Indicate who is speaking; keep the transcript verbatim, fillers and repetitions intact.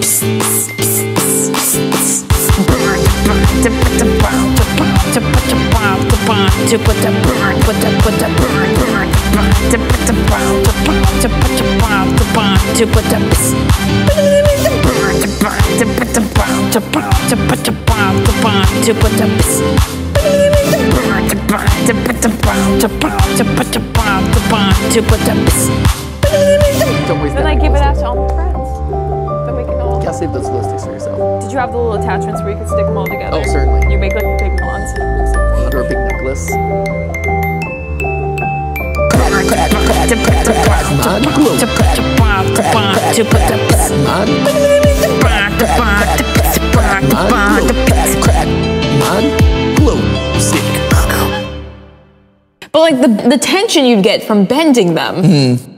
Speaker 1: Then I give it out to all my friends. Then we can all...
Speaker 2: Can't save those little sticks for yourself.
Speaker 1: Did you have the little attachments where you could stick them all together?
Speaker 2: Oh, certainly.
Speaker 1: You make like the big wands.
Speaker 2: Or a big necklace. But like the, the tension you'd get from bending them. Mm.